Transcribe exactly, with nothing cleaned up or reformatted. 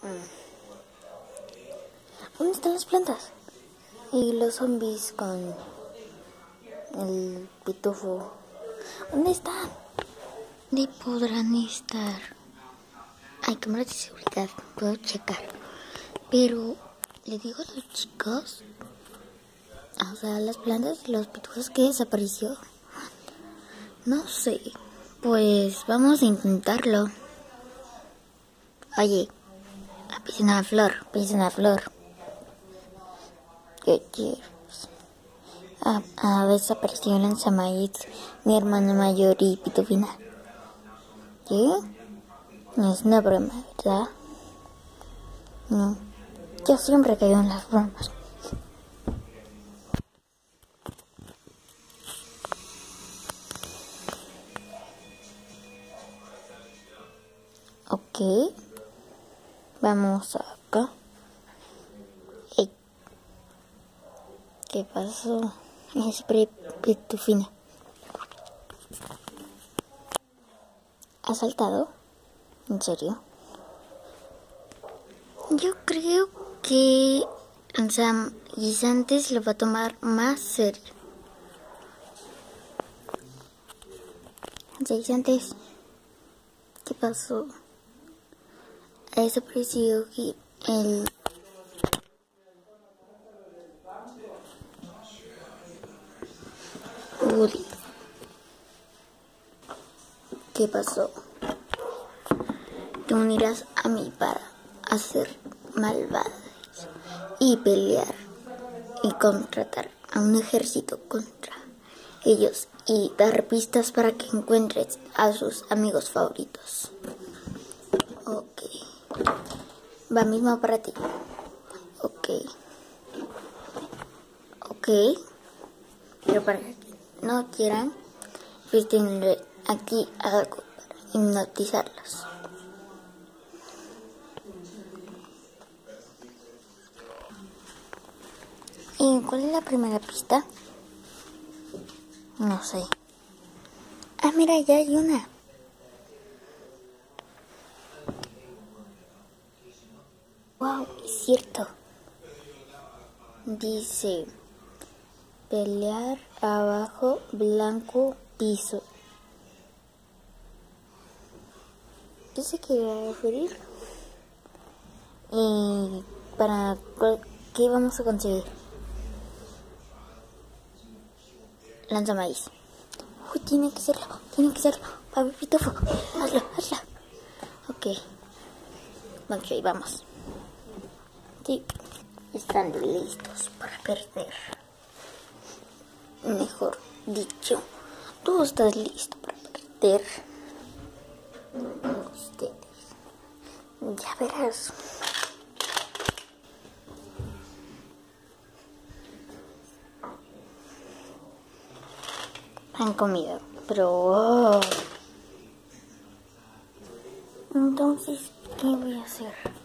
¿Dónde están las plantas? Y los zombies con el pitufo. ¿Dónde están? ¿Dónde podrán estar? Hay cámaras de seguridad, puedo checar. Pero le digo a los chicos, o sea, las plantas y los pitufos que desapareció. No sé, pues vamos a intentarlo. Oye, pisa una flor, pisa una flor. ¿Qué quieres? Ah, ah, desapareció Lanzamaíz, mi hermana mayor y pitufina. ¿Qué? No es una broma, ¿verdad? No, yo siempre caigo en las bromas. Ok, vamos acá. Hey. ¿Qué pasó? Es pitufina. ¿Has saltado? ¿En serio? Yo creo que, o sea, Guisantes lo va a tomar más serio. O sea, Guisantes, ¿qué pasó? Ha desaparecido el... Woody. ¿Qué pasó? Te unirás a mí para hacer malvadas y pelear y contratar a un ejército contra ellos y dar pistas para que encuentres a sus amigos favoritos. Ok. Va mismo para ti. Ok. Ok. Pero para que no quieran, pues tendré aquí algo para hipnotizarlos. ¿Y cuál es la primera pista? No sé. Ah, mira, ya hay una. Wow, es cierto. Dice, pelear abajo, blanco, piso. Yo sé qué iba a referir. ¿Y para qué vamos a conseguir? Lanzamaíz. Uy, tiene que serlo, tiene que serlo. Papi Pitufo, hazlo, hazlo. Ok. Ok, vamos. Sí, están listos para perder. Mejor dicho, tú estás listo para perder. Ustedes. Ya verás. Han comido, pero... Oh. Entonces, ¿qué voy a hacer?